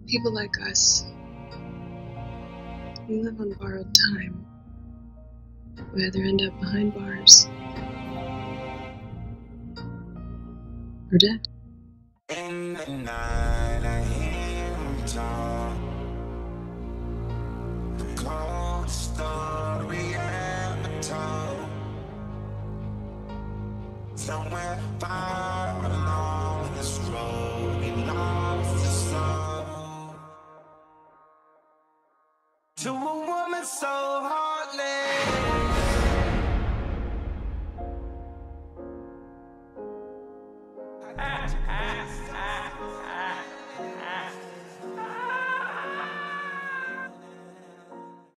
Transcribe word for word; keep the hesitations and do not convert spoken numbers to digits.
People like us, we live on borrowed time. We either end up behind bars or dead. In the night, I hear him talk. The cold story ever told. Somewhere far along this road, we lost the soul. To a woman so heartless.